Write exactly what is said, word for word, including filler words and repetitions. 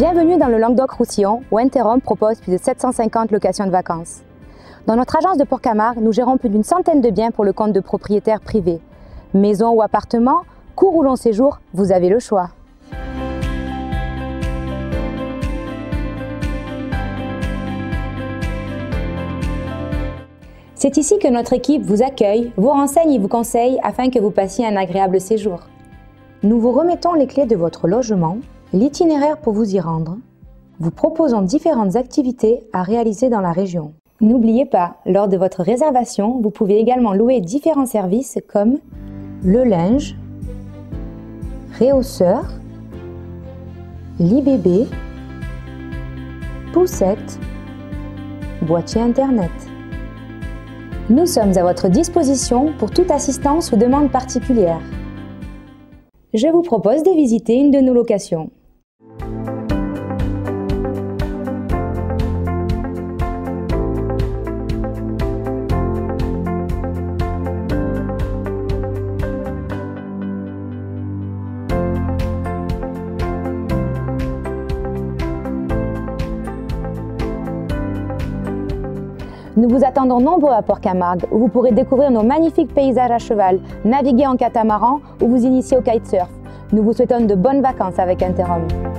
Bienvenue dans le Languedoc-Roussillon où Interhome propose plus de sept cent cinquante locations de vacances. Dans notre agence de Port-Camargue, nous gérons plus d'une centaine de biens pour le compte de propriétaires privés. Maisons ou appartements, court ou long séjour, vous avez le choix. C'est ici que notre équipe vous accueille, vous renseigne et vous conseille afin que vous passiez un agréable séjour. Nous vous remettons les clés de votre logement, l'itinéraire pour vous y rendre, vous proposons différentes activités à réaliser dans la région. N'oubliez pas, lors de votre réservation, vous pouvez également louer différents services comme le linge, réhausseur, lit bébé, poussette, boîtier internet. Nous sommes à votre disposition pour toute assistance ou demande particulière. Je vous propose de visiter une de nos locations. Nous vous attendons nombreux à Port-Camargue où vous pourrez découvrir nos magnifiques paysages à cheval, naviguer en catamaran ou vous initier au kitesurf. Nous vous souhaitons de bonnes vacances avec Interhome.